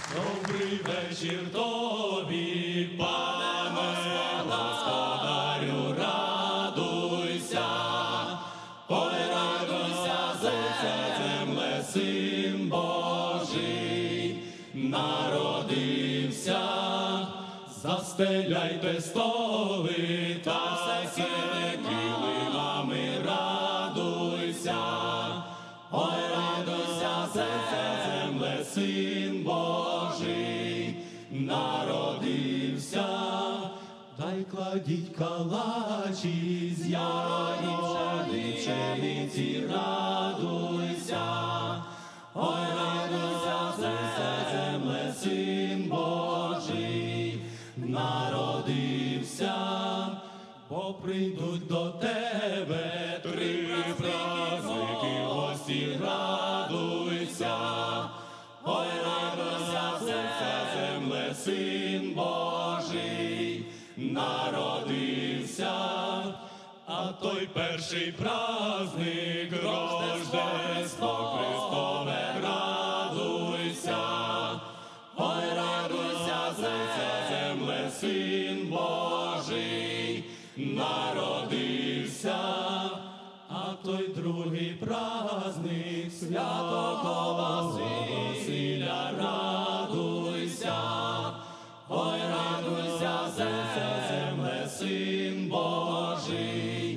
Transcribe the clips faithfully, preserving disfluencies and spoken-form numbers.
Добрий вечір тобі, пане господарю, радуйся, ой, радуйся, земле, Син Божий народився. Застеляйте столи та всякими килимами, радуйся, ой, радуйся, земле, Син Божий народився. Дай кладіть калачі з ярої пшениці, радуйся, ой, радуйся, земле, Син Божий народився. Бо прийдуть до тебе три праздники, гості, радуйся, ой, радуйся, земле, Син Божий народився. А той перший праздник Рождество Христове, радуйся, ой, радуйся, земле, Син Божий народився. А той другий праздник Святого Василя, радуйся, ой, радуйся, земле, Син Божий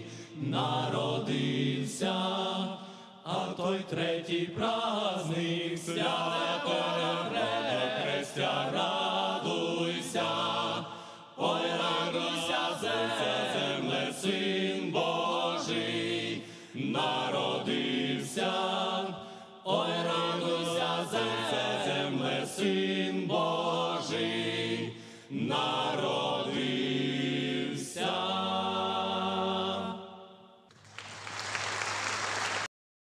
народився. А той третій праздник Святого Хрестя, радуйся, ой, радуйся, земле, Син Божий народився, ой, радуйся, земле, Син Божий народився.